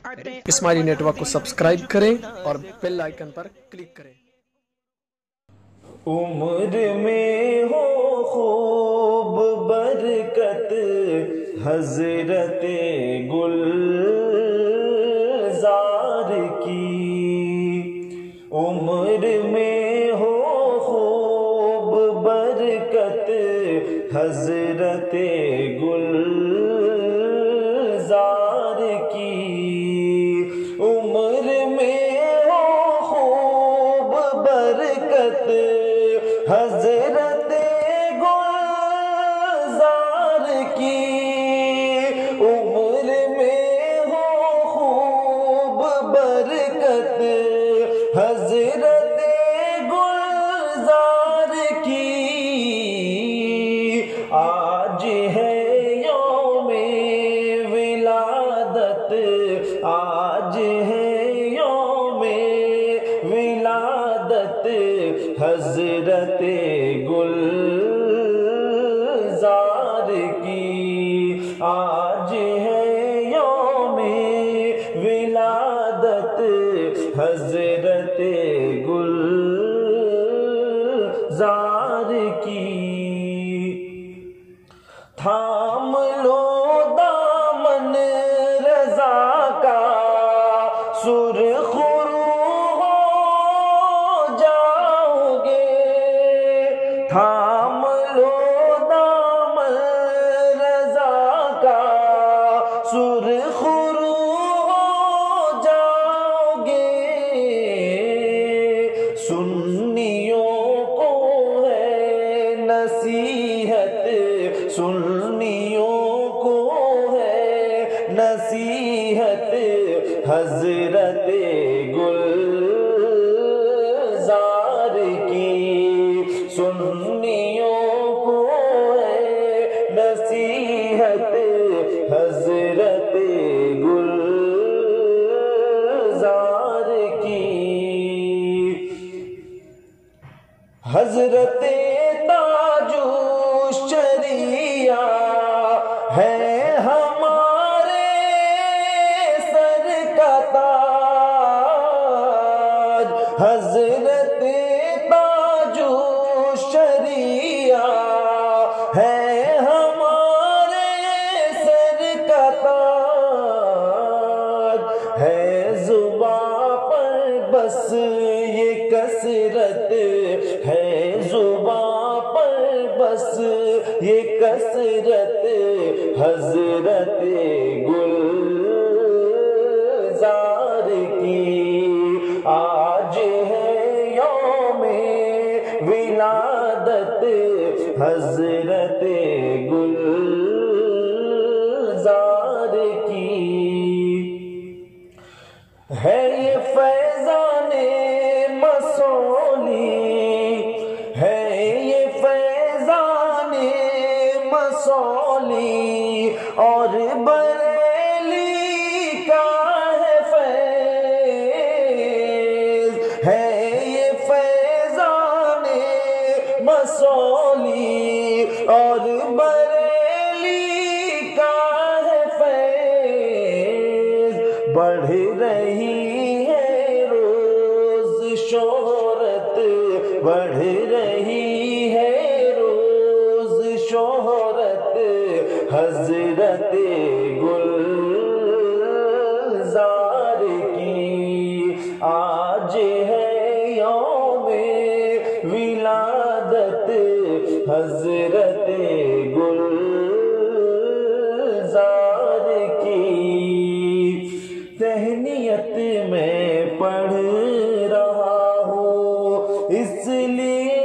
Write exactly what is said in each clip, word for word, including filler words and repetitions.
اسماعیلی network کو subscribe کریں اور بیل آئیکن پر کلک کریں۔ عمر میں ہو خوب برکت حضرت گلزار کی، عمر میں ہو خوب برکت حضرت گلزار کی، عمر میں ہو خوب برکت حضرت گلزار کی، عمر میں ہو خوب برکت حضرت گلزار کی، آج ہے یوم ولادت، آج ہے یوم ولادت حضرت گلزار کی، آج ہے یوم ولادت حضرت گلزار کی، تھام لو دامن رضا کا سرخ تھام لو دامن رضا کا سرخ رو ہو جاؤ گے، سنیوں کو ہے نصیحت، سنیوں کو ہے نصیحت حضرت گلزار کی، سنیوں کو ہے نصیحت حضرت گلزار کی، حضرت تاج الشریعہ ہے ہمارے سر کا تاج، حضرت تاج الشریعہ ہے ہمارے سر کا تاج، ہے زباں پر بس یہ کثرت، ہے زباں پر بس یہ کثرت حضرت گلزار کی، آج ہے یوم ولادت حضرت گلزار کی، ہے یہ فیضان مسولی، ہے یہ فیضان مسولی اور بریلی کا ہے فیض، ہے یہ فیضان مسولی اور بریلی کا ہے فیض، بڑھ رہی ہے روز شہرت، بڑھ رہی ہے روز شہرت حضرت گلزار کی، آج ہے یوم ولادت حضرت گلزار کی، تہنیت میں پڑھ رہا ہوں اس لیے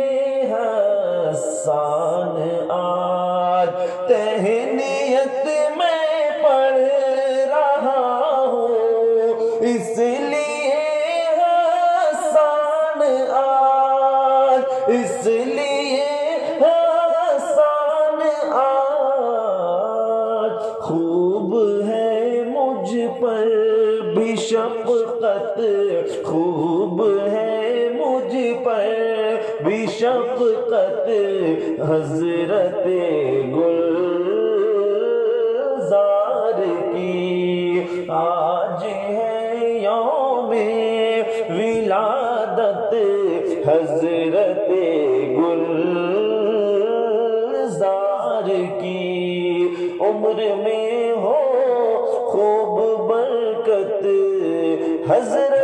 حسان آج، تہنیت میں پڑھ رہا ہوں اس لیے حسان آج، اس لیے حسان آج، خوب ہے مجھ پر بھی شفقت، خوب ہے مجھ پر بھی شفقت حضرت گلزار کی، آج آج ہے یوم ولادت حضرت گلزار کی، عمر میں ہو خوب برکت حضرت